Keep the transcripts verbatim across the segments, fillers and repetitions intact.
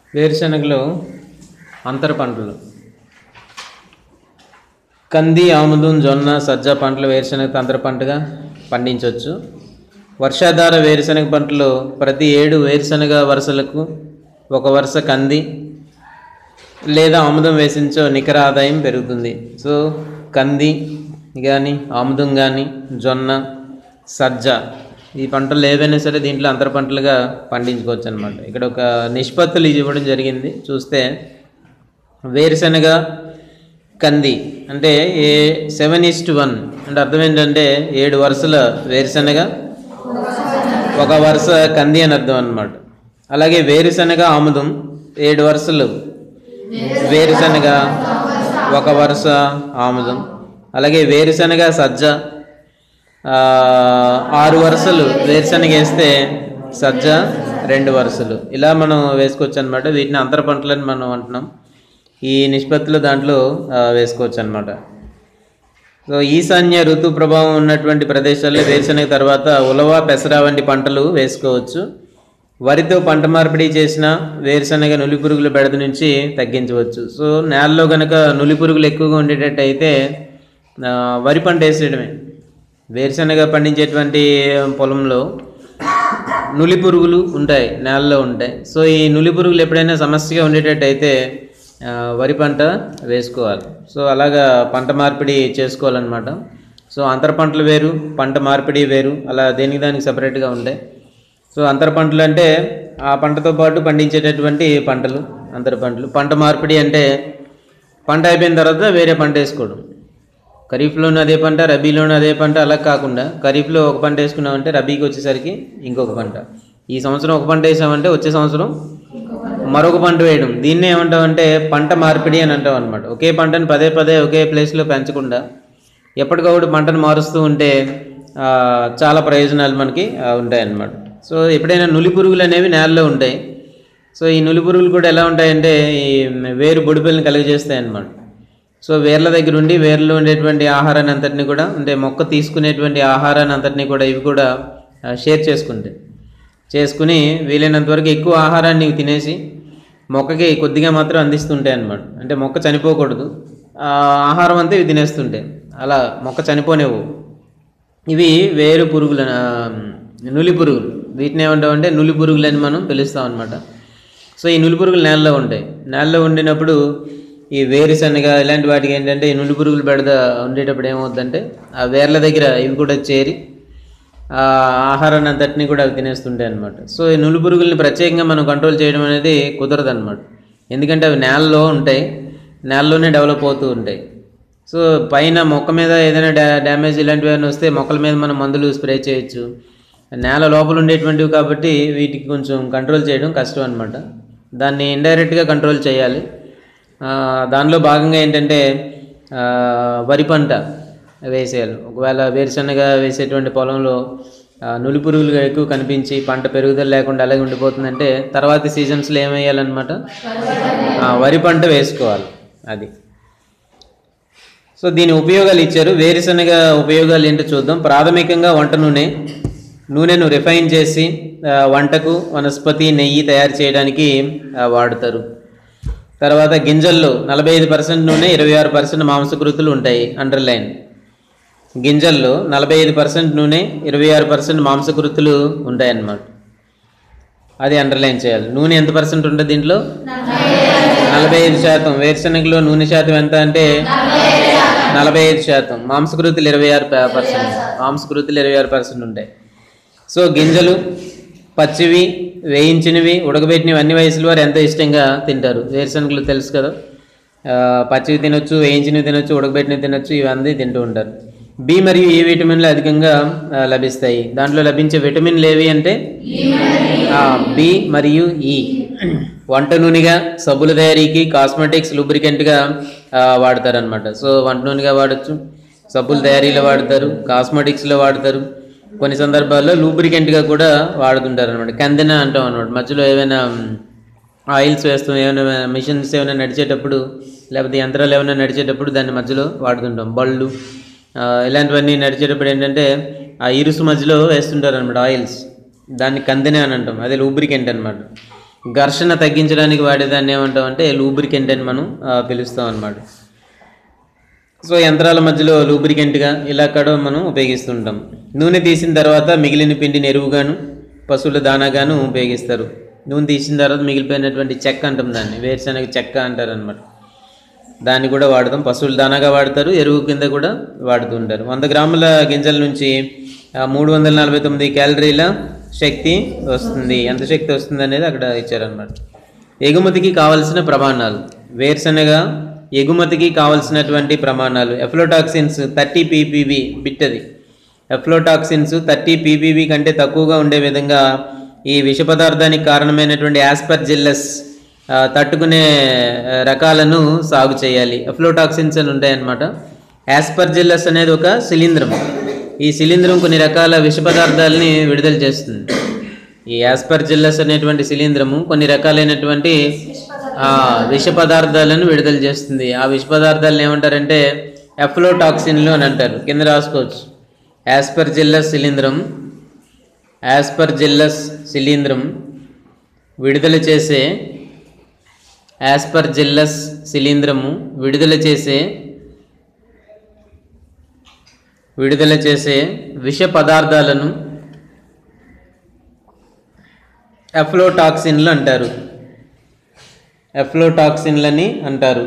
వేరుశనగలో అంతర పంటలు కంది, ఆముదం, జొన్న, సజ్జ పంటలు వేరుశనగ అంతర పంటగా పండించవచ్చు. వర్షాధార వేరుశనగ పంటలు ప్రతి ఏడు వేరుశనగ వరుసలకు ఒక వరుస కంది లేదా ఆముదం వేసించో నికర ఆదాయం పెరుగుతుంది. సో కంది కానీ ఆముదం కానీ జొన్న, సజ్జ ఈ పంటలు ఏవైనా సరే దీంట్లో అంతర పంటలుగా పండించుకోవచ్చు అనమాట. ఇక్కడ ఒక నిష్పత్తులు ఇవ్వడం జరిగింది. చూస్తే వేరుశనగ కంది అంటే ఏ సెవెన్ ఈస్ట్ వన్ అంటే అర్థం ఏంటంటే ఏడు వరుసల వేరుశనగ ఒక వరుస కంది అని అర్థం అనమాట. అలాగే వేరుశనగ ఆముదం ఏడు వరుసలు వేరుశనగ ఒక వరుస ఆముదం. అలాగే వేరుశనగ సజ్జ ఆరు వరుసలు వేరుశనగ వేస్తే సజ్జ రెండు వరుసలు ఇలా మనం వేసుకోవచ్చు అనమాట. వీటిని అంతర పంటలని మనం అంటున్నాం. ఈ నిష్పత్తులు దాంట్లో వేసుకోవచ్చు అనమాట. సో ఈశాన్య ఋతు ప్రభావం ఉన్నటువంటి ప్రదేశాల్లో వేరుశనగ తర్వాత ఉలవ, పెసర వంటి పంటలు వేసుకోవచ్చు. వరితో పంట మార్పిడి చేసిన వేరుశనగ నులి పురుగుల బెడద నుంచి తగ్గించవచ్చు. సో నేలలో కనుక నులి పురుగులు ఎక్కువగా ఉండేటట్టు అయితే వరి పంట వేసేయడమే. వేరుశనగ పండించేటువంటి పొలంలో నులి పురుగులు ఉంటాయి, నేలలో ఉంటాయి. సో ఈ నులి పురుగులు ఎప్పుడైనా సమస్యగా ఉండేటట్టు అయితే వరి పంట వేసుకోవాలి. సో అలాగా పంట మార్పిడి చేసుకోవాలన్నమాట. సో అంతర పంటలు వేరు, పంట మార్పిడి వేరు, అలా దేనికి దానికి సపరేట్గా ఉంటాయి. సో అంతర పంటలు అంటే ఆ పంటతో పాటు పండించేటటువంటి పంటలు అంతర పంటలు. పంట మార్పిడి అంటే పంట అయిపోయిన తర్వాత వేరే పంట వేసుకోవడం. ఖరీఫ్లోనూ అదే పంట, రబీలోనూ అదే పంట అలా కాకుండా ఖరీఫ్లో ఒక పంట వేసుకున్నామంటే రబీకి వచ్చేసరికి ఇంకొక పంట. ఈ సంవత్సరం ఒక పంట వేసామంటే వచ్చే సంవత్సరం మరొక పంట వేయడం. దీన్నే ఏమంటామంటే పంట మార్పిడి అని అంటాం అనమాట. ఒకే పంటను పదే పదే ఒకే ప్లేస్లో పెంచకుండా ఎప్పటికప్పుడు పంటను మారుస్తూ ఉంటే చాలా ప్రయోజనాలు మనకి ఉంటాయన్నమాట. సో ఎప్పుడైనా నులి పురుగులు అనేవి నేలలో ఉంటాయి. సో ఈ నులి పురుగులు కూడా ఎలా ఉంటాయంటే ఈ వేరు బొడిపెల్ని కలుగజేస్తాయి అన్నమాట. సో వేర్ల దగ్గర ఉండి వేర్లో ఉండేటువంటి ఆహారాన్ని అంతటిని కూడా అంటే మొక్క తీసుకునేటువంటి ఆహారాన్ని అంతటిని కూడా ఇవి కూడా షేర్ చేసుకుంటాయి. చేసుకుని వీలైనంత వరకు ఎక్కువ ఆహారాన్ని తినేసి మొక్కకి కొద్దిగా మాత్రం అందిస్తుంటాయి అన్నమాట. అంటే మొక్క చనిపోకూడదు, ఆహారం అంతా ఇవి తినేస్తుంటాయి. అలా మొక్క చనిపోనేవు. ఇవి వేరు పురుగులు, నులి పురుగులు. వీటిని ఏమంటామంటే నులి పురుగులు అని మనం పిలుస్తాం అనమాట. సో ఈ నులి పురుగులు నేలలో ఉంటాయి. నేలలో ఉండినప్పుడు ఈ వేరుశనగ ఇలాంటి వాటికి ఏంటంటే ఈ నులి పురుగులు బెడద ఉండేటప్పుడు ఏమవుతుందంటే ఆ వేర్ల దగ్గర ఇవి కూడా చేరి ఆ ఆహారాన్ని అంతటినీ కూడా అవి తినేస్తుంటాయి అనమాట. సో ఈ నులి పురుగుల్ని ప్రత్యేకంగా మనం కంట్రోల్ చేయడం అనేది కుదరదు అనమాట. ఎందుకంటే అవి నేలలో ఉంటాయి, నేలలోనే డెవలప్ అవుతూ ఉంటాయి. సో పైన మొక్క మీద ఏదైనా డా డ్యామేజ్ ఇలాంటివి ఏమైనా వస్తే మొక్కల మీద మనం మందులు స్ప్రే చేయొచ్చు. నేల లోపల ఉండేటువంటివి కాబట్టి వీటికి కొంచెం కంట్రోల్ చేయడం కష్టం అనమాట. దాన్ని ఇండైరెక్ట్గా కంట్రోల్ చేయాలి. దానిలో భాగంగా ఏంటంటే వరి పంట వేసేయాలి. ఒకవేళ వేరుశనగ వేసేటువంటి పొలంలో నులి పురుగులు ఎక్కువ కనిపించి పంట పెరుగుదల లేకుండా అలాగే ఉండిపోతుందంటే తర్వాతి సీజన్స్లో ఏమేయాలన్నమాట వరి పంట వేసుకోవాలి. అది సో దీని ఉపయోగాలు ఇచ్చారు. వేరుశనగ ఉపయోగాలు ఏంటో చూద్దాం. ప్రాథమికంగా వంట నూనె, నూనెను రిఫైన్ చేసి వంటకు వనస్పతి నెయ్యి తయారు చేయడానికి వాడతారు. తర్వాత గింజల్లో నలభై ఐదు పర్సెంట్ నూనె, ఇరవై ఆరు పర్సెంట్ మాంసకృతులు ఉంటాయి. అండర్లైన్. గింజల్లో నలభై ఐదు పర్సెంట్ నూనె, ఇరవై ఆరు పర్సెంట్ మాంసకృతులు ఉంటాయి అన్నమాట. అది అండర్లైన్ చేయాలి. నూనె ఎంత పర్సెంట్ ఉంటుంది దీంట్లో? నలభై ఐదు శాతం. వేరుశనగలో నూనె శాతం ఎంత అంటే నలభై ఐదు శాతం. మాంసకృతులు ఇరవై ఆరు పర్సెంట్ మాంసకృతులు ఇరవై ఆరు పర్సెంట్ ఉంటాయి. సో గింజలు పచ్చివి, వేయించినవి, ఉడకబెట్టినవి అన్ని వయసుల వారు ఎంతో ఇష్టంగా తింటారు. వేరుశనగలు తెలుసు కదా, పచ్చివి తినొచ్చు, వేయించినవి తినొచ్చు, ఉడకబెట్టినవి తినొచ్చు, ఇవన్నీ తింటూ ఉంటారు. బి మరియు ఈ విటమిన్లు అధికంగా లభిస్తాయి. దాంట్లో లభించే విటమిన్లు ఏవి అంటే బి మరియు ఈ. వంట నూనెగా, సబ్బుల తయారీకి, కాస్మెటిక్స్, లూబ్రికెంట్గా వాడతారనమాట. సో వంట నూనెగా వాడచ్చు, సబ్బుల తయారీలో వాడతారు, కాస్మెటిక్స్లో వాడతారు, కొన్ని సందర్భాల్లో లూబ్రికెంట్గా కూడా వాడుతుంటారు అనమాట. కందెన అంటాం అనమాట. మధ్యలో ఏమైనా ఆయిల్స్ వేస్తాం, ఏమైనా మిషన్స్ ఏమైనా నడిచేటప్పుడు లేకపోతే యంత్రాలు ఏమైనా నడిచేటప్పుడు దాన్ని మధ్యలో వాడుతుంటాం. బళ్ళు ఇలాంటివన్నీ నడిచేటప్పుడు ఏంటంటే ఆ ఇరుసు మధ్యలో వేస్తుంటారు అనమాట ఆయిల్స్. దాన్ని కందెన అని అంటాం. అదే లూబ్రికెంట్ అనమాట. ఘర్షణ తగ్గించడానికి వాడేదాన్ని ఏమంటాం అంటే లూబ్రికెంట్ అని మనం పిలుస్తాం అన్నమాట. సో యంత్రాల మధ్యలో లూబ్రికెంట్గా ఇలా కూడా మనం ఉపయోగిస్తుంటాం. నూనె తీసిన తర్వాత మిగిలిన పిండిని ఎరువుగాను పశువుల దానాగాను ఉపయోగిస్తారు. నూనె తీసిన తర్వాత మిగిలిపోయినటువంటి చెక్క అంటాం, దాన్ని వేరుశనగ చెక్క అంటారు అనమాట. దాన్ని కూడా వాడతాం, పశువుల దానాగా వాడతారు, ఎరువు కింద కూడా వాడుతూ ఉంటారు. వంద గ్రాముల గింజల నుంచి మూడు వందల నలభై తొమ్మిది క్యాలరీల శక్తి వస్తుంది. ఎంత శక్తి వస్తుంది అనేది అక్కడ ఇచ్చారనమాట. ఎగుమతికి కావలసిన ప్రమాణాలు, వేరుశనగ ఎగుమతికి కావలసినటువంటి ప్రమాణాలు. ఎఫ్లోటాక్సిన్స్ థర్టీ పీపీబీ బిట్, అది ఎఫ్లోటాక్సిన్స్ థర్టీ పీపీబీ కంటే తక్కువగా ఉండే విధంగా ఈ విష పదార్థానికి కారణమైనటువంటి యాస్పర్జిల్లస్ తట్టుకునే రకాలను సాగు చేయాలి. ఎఫ్లోటాక్సిన్స్ అని ఉంటాయన్నమాట. యాస్పర్జిల్లస్ అనేది ఒక శిలీంధ్రం. ఈ శిలీంధ్రం కొన్ని రకాల విష పదార్థాలని విడుదల చేస్తుంది. ఈ యాస్పర్జిల్లస్ అనేటువంటి శిలీంధ్రము కొన్ని రకాలైనటువంటి విష పదార్థాలను విడుదల చేస్తుంది. ఆ విష పదార్థాలను ఏమంటారంటే ఎఫ్లోటాక్సిన్లు అని అంటారు. కింద రాసుకోవచ్చు. యాస్పర్జిల్లస్ శిలీంధ్రం, యాస్పర్జిల్లస్ శిలీంధ్రం విడుదల చేసే యాస్పర్జిల్లస్ శిలీంధ్రము విడుదల చేసే విడుదల చేసే విష పదార్థాలను ఎఫ్లోటాక్సిన్లు అంటారు. ఎఫ్లోటాక్సిన్లని అంటారు.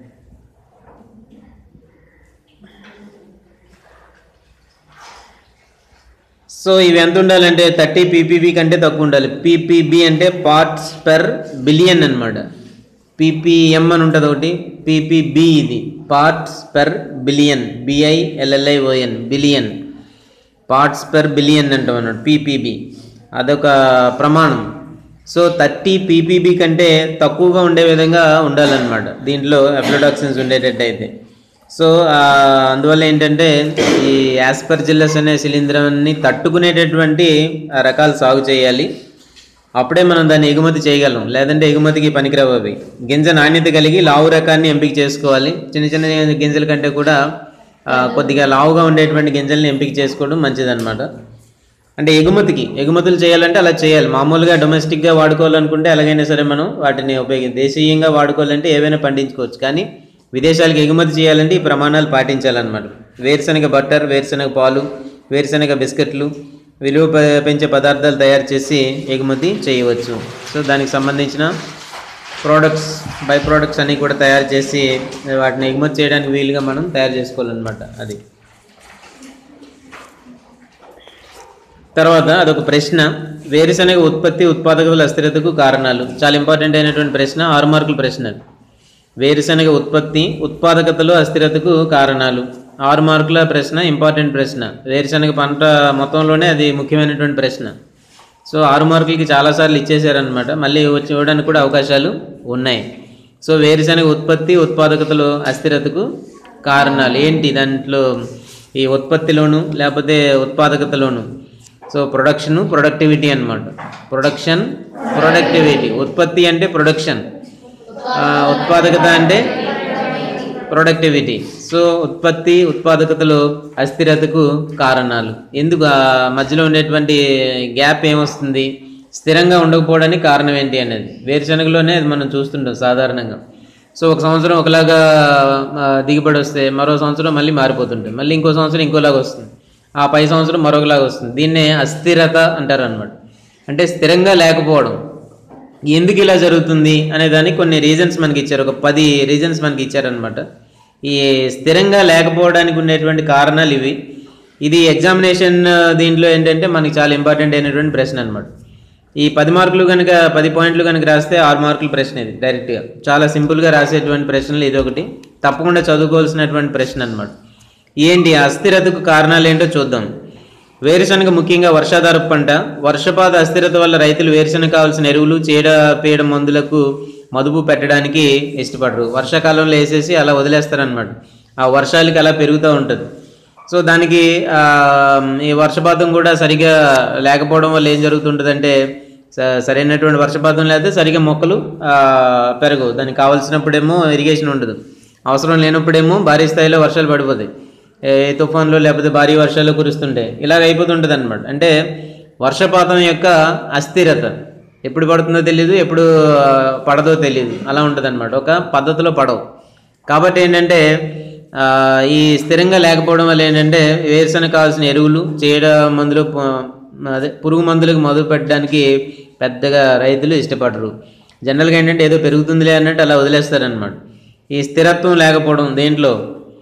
సో ఇవి ఎంత ఉండాలంటే థర్టీ పీపీబీ కంటే తక్కువ ఉండాలి. పీపీబీ అంటే పార్ట్స్ పర్ బిలియన్ అనమాట. పీపీఎం అని ఉంటుంది ఒకటి, పీపీబీ ఇది parts per billion, బిఐఎల్ఎల్ఐఓఎన్ billion, parts per billion అంటాం అన్నమాట పీపీబీ. అదొక ప్రమాణం. సో థర్టీ పీపీబీ కంటే తక్కువగా ఉండే విధంగా ఉండాలన్నమాట దీంట్లో ఎఫ్లోటాక్సిన్స్ ఉండేటట్టు అయితే. సో అందువల్ల ఏంటంటే ఈ యాస్పర్జిల్లస్ అనే శిలీంధ్రాన్ని తట్టుకునేటటువంటి రకాలు సాగు చేయాలి. అప్పుడే మనం దాన్ని ఎగుమతి చేయగలం, లేదంటే ఎగుమతికి పనికిరావు అవి. గింజ నాణ్యత కలిగి లావు రకాన్ని ఎంపిక చేసుకోవాలి. చిన్న చిన్న గింజల కంటే కూడా కొద్దిగా లావుగా ఉండేటువంటి గింజల్ని ఎంపిక చేసుకోవడం మంచిదన్నమాట. అంటే ఎగుమతికి ఎగుమతులు చేయాలంటే అలా చేయాలి. మామూలుగా డొమెస్టిక్గా వాడుకోవాలనుకుంటే ఎలాగైనా సరే మనం వాటిని ఉపయోగించి దేశీయంగా వాడుకోవాలంటే ఏవైనా పండించుకోవచ్చు. కానీ విదేశాలకు ఎగుమతి చేయాలంటే ఈ ప్రమాణాలు పాటించాలన్నమాట. వేరుశనగ బట్టర్, వేరుశనగ పాలు, వేరుశనగ బిస్కెట్లు, విలువ పెంచే పదార్థాలు తయారు చేసి ఎగుమతి చేయవచ్చు. సో దానికి సంబంధించిన ప్రోడక్ట్స్, బై ప్రోడక్ట్స్ అన్నీ కూడా తయారు చేసి వాటిని ఎగుమతి చేయడానికి వీలుగా మనం తయారు చేసుకోవాలన్నమాట. అది తర్వాత అదొక ప్రశ్న. వేరుశనగ ఉత్పత్తి ఉత్పాదకతల అస్థిరతకు కారణాలు. చాలా ఇంపార్టెంట్ అయినటువంటి ప్రశ్న, ఆరు మార్కుల ప్రశ్న. వేరుశనగ ఉత్పత్తి ఉత్పాదకతలో అస్థిరతకు కారణాలు, ఆరు మార్కుల ప్రశ్న, ఇంపార్టెంట్ ప్రశ్న. వేరుశనగ పంట మొత్తంలోనే అది ముఖ్యమైనటువంటి ప్రశ్న. సో ఆరు మార్కులకి చాలాసార్లు ఇచ్చేసారనమాట. మళ్ళీ వచ్చి ఇవ్వడానికి కూడా అవకాశాలు ఉన్నాయి. సో వేరుశనగ ఉత్పత్తి ఉత్పాదకతలో అస్థిరతకు కారణాలు ఏంటి? దాంట్లో ఈ ఉత్పత్తిలోను లేకపోతే ఉత్పాదకతలోను. సో ప్రొడక్షను, ప్రొడక్టివిటీ అనమాట. Production, productivity. ఉత్పత్తి అంటే ప్రొడక్షన్, ఉత్పాదకత అంటే ప్రొడక్టివిటీ. సో ఉత్పత్తి ఉత్పాదకతలో అస్థిరతకు కారణాలు. ఎందుకు ఆ మధ్యలో ఉండేటువంటి గ్యాప్ ఏమొస్తుంది? స్థిరంగా ఉండకపోవడానికి కారణం ఏంటి అనేది వేరుశనగలోనే అది మనం చూస్తుంటాం సాధారణంగా. సో ఒక సంవత్సరం ఒకలాగా దిగుబడి వస్తే మరో సంవత్సరం మళ్ళీ మారిపోతుంటుంది, మళ్ళీ ఇంకో సంవత్సరం ఇంకోలాగా వస్తుంది, ఆ పై సంవత్సరం మరొకలాగా వస్తుంది. దీన్నే అస్థిరత అంటారు అనమాట. అంటే స్థిరంగా లేకపోవడం. ఎందుకు ఇలా జరుగుతుంది అనే దానికి కొన్ని రీజన్స్ మనకి ఇచ్చారు. ఒక పది రీజన్స్ మనకి ఇచ్చారనమాట. ఈ స్థిరంగా లేకపోవడానికి ఉండేటువంటి కారణాలు ఇవి. ఇది ఎగ్జామినేషన్ దీంట్లో ఏంటంటే మనకి చాలా ఇంపార్టెంట్ అయినటువంటి ప్రశ్న అనమాట. ఈ పది మార్కులు కనుక పది పాయింట్లు కనుక రాస్తే ఆరు మార్కుల ప్రశ్న ఇది డైరెక్ట్గా. చాలా సింపుల్గా రాసేటువంటి ప్రశ్నలు ఇది ఒకటి, తప్పకుండా చదువుకోవాల్సినటువంటి ప్రశ్న అనమాట. ఏంటి అస్థిరతకు కారణాలు ఏంటో చూద్దాం. వేరుశనగ ముఖ్యంగా వర్షాధారపు పంట. వర్షపాత అస్థిరత వల్ల రైతులు వేరుశనగ కావాల్సిన ఎరువులు, చీడ పీడ మందులకు మదుపు పెట్టడానికి ఇష్టపడరు. వర్షాకాలంలో వేసేసి అలా వదిలేస్తారనమాట. ఆ వర్షాలకి అలా పెరుగుతూ ఉంటుంది. సో దానికి ఈ వర్షపాతం కూడా సరిగా లేకపోవడం వల్ల ఏం జరుగుతుంటుందంటే సరైనటువంటి వర్షపాతం లేకపోతే సరిగా మొక్కలు పెరగవు. దానికి కావాల్సినప్పుడేమో ఇరిగేషన్ ఉండదు, అవసరం లేనప్పుడేమో భారీ స్థాయిలో వర్షాలు పడిపోతాయి. ఏ తుఫాన్లు లేకపోతే భారీ వర్షాలు కురుస్తుంటాయి, ఇలాగ అయిపోతుంటుంది అనమాట. అంటే వర్షపాతం యొక్క అస్థిరత, ఎప్పుడు పడుతుందో తెలియదు, ఎప్పుడు పడదో తెలియదు, అలా ఉంటుంది అనమాట. ఒక పద్ధతిలో పడవు. కాబట్టి ఏంటంటే ఈ స్థిరంగా లేకపోవడం వల్ల ఏంటంటే వేరుశనగ కావాల్సిన ఎరువులు, చీడ మందులు, అదే పురుగు మందులకు మొదలు పెట్టడానికి పెద్దగా రైతులు ఇష్టపడరు. జనరల్గా ఏంటంటే ఏదో పెరుగుతుందిలే అన్నట్టు అలా వదిలేస్తారనమాట. ఈ స్థిరత్వం లేకపోవడం దేంట్లో,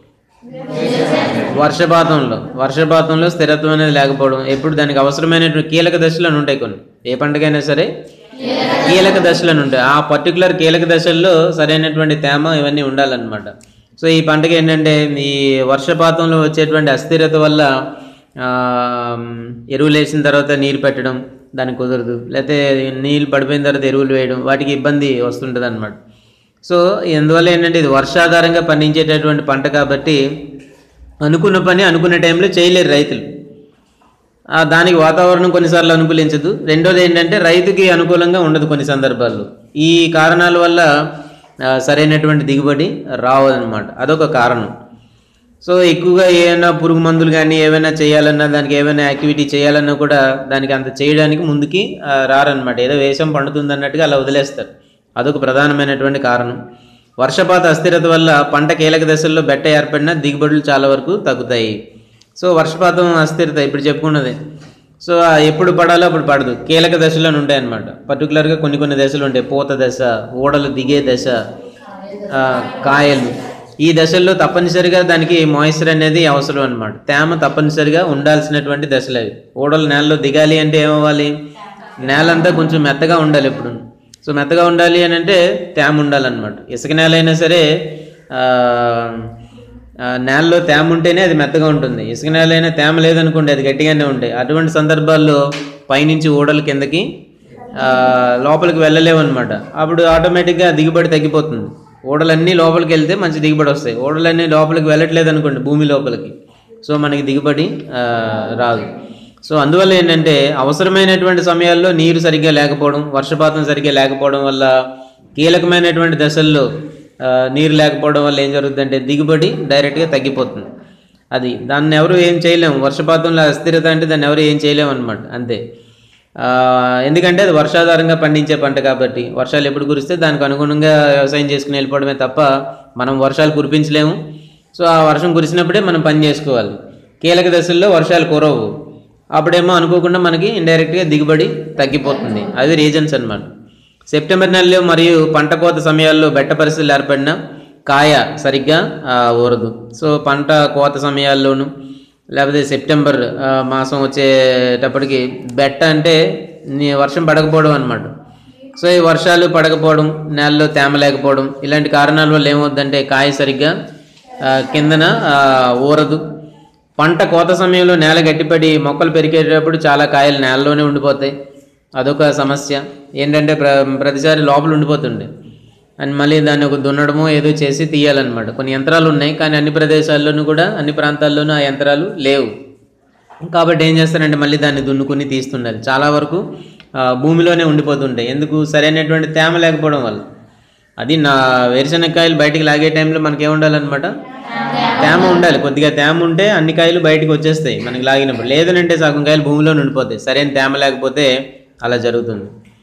వర్షపాతంలో వర్షపాతంలో స్థిరత్వం అనేది లేకపోవడం. ఎప్పుడు దానికి అవసరమైనటువంటి కీలక దశలు అని ఉంటాయి కొన్ని, ఏ పంటకైనా సరే కీలక దశలు అని ఉంటాయి. ఆ పర్టికులర్ కీలక దశల్లో సరైనటువంటి తేమ ఇవన్నీ ఉండాలన్నమాట. సో ఈ పంటకి ఏంటంటే ఈ వర్షపాతంలో వచ్చేటువంటి అస్థిరత వల్ల ఎరువులు వేసిన తర్వాత నీరు పెట్టడం దానికి కుదరదు, లేకపోతే నీళ్ళు పడిపోయిన తర్వాత ఎరువులు వేయడం, వాటికి ఇబ్బంది వస్తుంటుంది అనమాట. సో అందువల్ల ఏంటంటే ఇది వర్షాధారంగా పండించేటటువంటి పంట కాబట్టి అనుకున్న పని అనుకున్న టైంలో చేయలేరు రైతులు. దానికి వాతావరణం కొన్నిసార్లు అనుకూలించదు. రెండోది ఏంటంటే రైతుకి అనుకూలంగా ఉండదు కొన్ని సందర్భాల్లో. ఈ కారణాల వల్ల సరైనటువంటి దిగుబడి రావదనమాట. అదొక కారణం. సో ఎక్కువగా ఏమైనా పురుగు మందులు కానీ ఏమైనా చేయాలన్నా, దానికి ఏమైనా యాక్టివిటీ చేయాలన్నా కూడా దానికి అంత చేయడానికి ముందుకి రారనమాట. ఏదో వేషం పండుతుంది అన్నట్టుగా అలా వదిలేస్తారు. అదొక ప్రధానమైనటువంటి కారణం. వర్షపాత అస్థిరత వల్ల పంట కీలక దశల్లో బెట్ట ఏర్పడిన దిగుబడులు చాలా వరకు తగ్గుతాయి. సో వర్షపాతం అస్థిరత ఇప్పుడు చెప్పుకున్నది. సో ఎప్పుడు పడాలో అప్పుడు పడదు, కీలక దశలో ఉంటాయి అన్నమాట. పర్టికులర్గా కొన్ని కొన్ని దశలు ఉంటాయి. పూత దశ, ఊడలు దిగే దశ, కాయలు, ఈ దశల్లో తప్పనిసరిగా దానికి మాయిశ్చర్ అనేది అవసరం అనమాట. తేమ తప్పనిసరిగా ఉండాల్సినటువంటి దశలు అవి. ఊడలు నేలలో దిగాలి అంటే ఏమవ్వాలి, నేల అంతా కొంచెం మెత్తగా ఉండాలి ఎప్పుడు. సో మెత్తగా ఉండాలి అని అంటే తేమ ఉండాలన్నమాట. ఇసుక నేల అయినా సరే నేలలో తేమ ఉంటేనే అది మెత్తగా ఉంటుంది. ఇసుక నేల అయినా తేమ లేదనుకోండి అది గట్టిగానే ఉంటాయి. అటువంటి సందర్భాల్లో పైనుంచి ఊడల కిందకి లోపలికి వెళ్ళలేవు అనమాట. అప్పుడు ఆటోమేటిక్గా దిగుబడి తగ్గిపోతుంది. ఊడలన్నీ లోపలికి వెళ్తే మంచి దిగుబడి వస్తాయి. ఊడలన్నీ లోపలికి వెళ్ళట్లేదు అనుకోండి భూమి లోపలికి, సో మనకి దిగుబడి రాదు. సో అందువల్ల ఏంటంటే అవసరమైనటువంటి సమయాల్లో నీరు సరిగ్గా లేకపోవడం, వర్షపాతం సరిగ్గా లేకపోవడం వల్ల, కీలకమైనటువంటి దశల్లో నీరు లేకపోవడం వల్ల ఏం జరుగుతుందంటే దిగుబడి డైరెక్ట్గా తగ్గిపోతుంది. అది దాన్ని ఎవరు ఏం చేయలేము. వర్షపాతంలో అస్థిరత అంటే దాన్ని ఎవరు ఏం చేయలేము అనమాట, అంతే. ఎందుకంటే అది వర్షాధారంగా పండించే పంట కాబట్టి వర్షాలు ఎప్పుడు కురిస్తే దానికి అనుగుణంగా వ్యవసాయం చేసుకుని వెళ్ళిపోవడమే తప్ప మనం వర్షాలు కురిపించలేము. సో ఆ వర్షం కురిసినప్పుడే మనం పని చేసుకోవాలి. కీలక దశల్లో వర్షాలు కురవు, అప్పుడేమో అనుకోకుండా మనకి ఇండైరెక్ట్గా దిగుబడి తగ్గిపోతుంది. అవి రీజన్స్ అన్నమాట. సెప్టెంబర్ నెలలో మరియు పంట కోత సమయాల్లో బెట్ట పరిస్థితులు ఏర్పడిన కాయ సరిగ్గా ఊరదు. సో పంట కోత సమయాల్లోనూ లేకపోతే సెప్టెంబర్ మాసం వచ్చేటప్పటికి బెట్ట అంటే వర్షం పడకపోవడం అనమాట. సో ఈ వర్షాలు పడకపోవడం, నేలలో తేమ లేకపోవడం, ఇలాంటి కారణాల వల్ల ఏమవుతుందంటే కాయ సరిగ్గా కిందన ఊరదు. పంట కోత సమయంలో నేల గట్టిపడి మొక్కలు పెరిగేటప్పుడు చాలా కాయలు నేలలోనే ఉండిపోతాయి. అదొక సమస్య. ఏంటంటే ప్ర ప్రతిసారి లోపల ఉండిపోతుండే అని మళ్ళీ దాన్ని ఒక దున్నడమో ఏదో చేసి తీయాలన్నమాట. కొన్ని యంత్రాలు ఉన్నాయి, కానీ అన్ని ప్రదేశాల్లోనూ కూడా అన్ని ప్రాంతాల్లోనూ ఆ యంత్రాలు లేవు. కాబట్టి ఏం చేస్తారంటే మళ్ళీ దాన్ని దున్నుకుని తీస్తుండాలి. చాలా వరకు భూమిలోనే ఉండిపోతుంటాయి. ఎందుకు, సరైనటువంటి తేమ లేకపోవడం వల్ల. అది నా వేరుశనగకాయలు బయటికి లాగే టైంలో మనకి ఏముండాలన్నమాట, తేమ ఉండాలి. కొద్దిగా తేమ ఉంటే అన్ని కాయలు బయటకు వచ్చేస్తాయి మనకి లాగినప్పుడు. లేదనంటే సగం కాయలు భూమిలో ఉండిపోతాయి, సరైన తేమ లేకపోతే అలా జరుగుతుంది.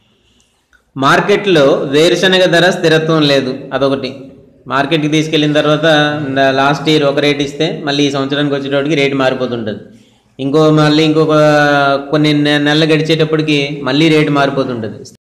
మార్కెట్లో వేరుశనగ ధర స్థిరత్వం లేదు, అదొకటి. మార్కెట్కి తీసుకెళ్ళిన తర్వాత లాస్ట్ ఇయర్ ఒక రేట్ ఇస్తే మళ్ళీ ఈ సంవత్సరానికి వచ్చేటప్పటికి రేటు మారిపోతుంటుంది. ఇంకో మళ్ళీ ఇంకొక కొన్ని నెలలు గడిచేటప్పటికి మళ్ళీ రేటు మారిపోతుంటుంది.